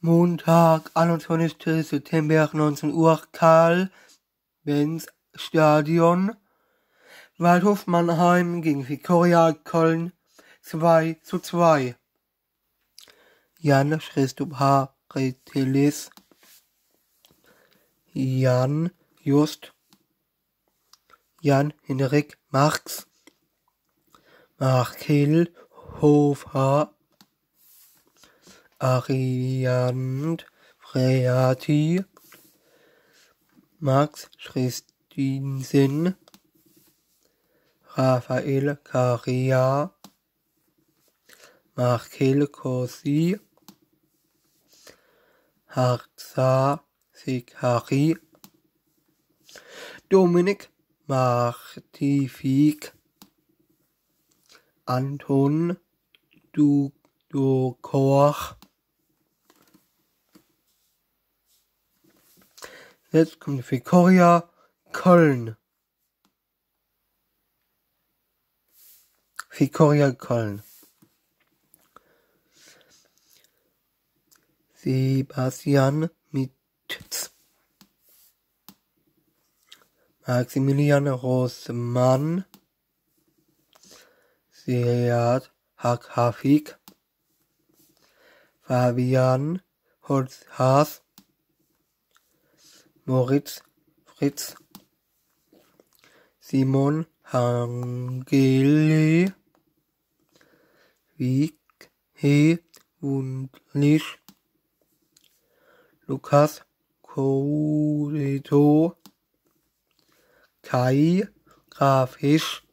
Montag, 21. September, 19 Uhr, Karl-Benz-Stadion. Waldhof Mannheim gegen Viktoria Köln 2:2. Jan Christoph Haretelis, Jan Just, Jan Henrik Marx, Markel Hofer, Ariand Freati, Max Christinsen, Raphael Caria, Markel Corsi, Harza Sekari, Dominik Martifik, Anton Dukor. Jetzt kommt Viktoria Köln. Viktoria Köln. Sebastian Mitz, Maximilian Rossmann, Sead Haghafik, Fabian Holzhaas, Moritz Fritz, Simon Hangeli, Wighe Wundlich, Lukas Kodeto, Kai Grafisch,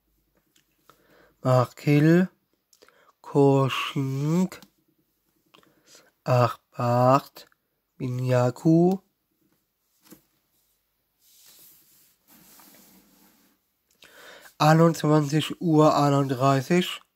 Markel Koschink, Achbart Binyaku, 21:31 Uhr